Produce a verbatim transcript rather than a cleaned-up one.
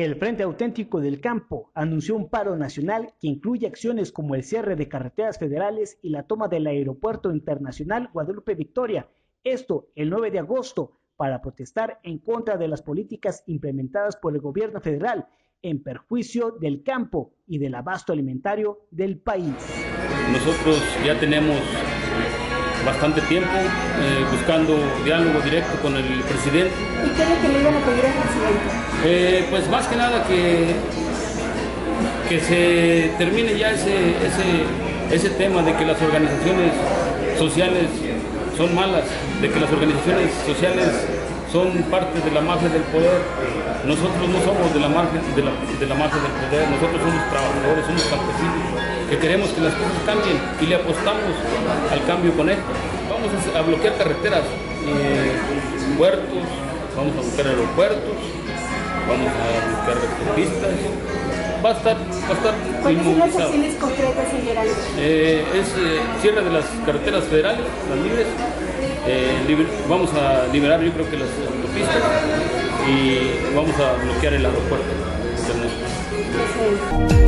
El Frente Auténtico del Campo anunció un paro nacional que incluye acciones como el cierre de carreteras federales y la toma del Aeropuerto Internacional Guadalupe Victoria, esto el nueve de agosto, para protestar en contra de las políticas implementadas por el gobierno federal en perjuicio del campo y del abasto alimentario del país. Nosotros ya tenemos bastante tiempo eh, buscando diálogo directo con el presidente. ¿Y qué es lo que le iban a pedir al presidente? Eh, pues más que nada que, que se termine ya ese, ese, ese tema de que las organizaciones sociales son malas, de que las organizaciones sociales son parte de la mafia del poder. Nosotros no somos de la mafia, de la, de la mafia del poder, nosotros somos trabajadores, somos campesinos, que queremos que las cosas cambien y le apostamos al cambio con esto. Vamos a, a bloquear carreteras, eh, puertos, vamos a bloquear aeropuertos, vamos a bloquear pistas. Va a estar, va a estar ¿Cuáles son las acciones concretas, señora? Eh, es eh, cierre de las carreteras federales, las libres. Eh, liber, vamos a liberar, yo creo que las autopistas, y vamos a bloquear el aeropuerto.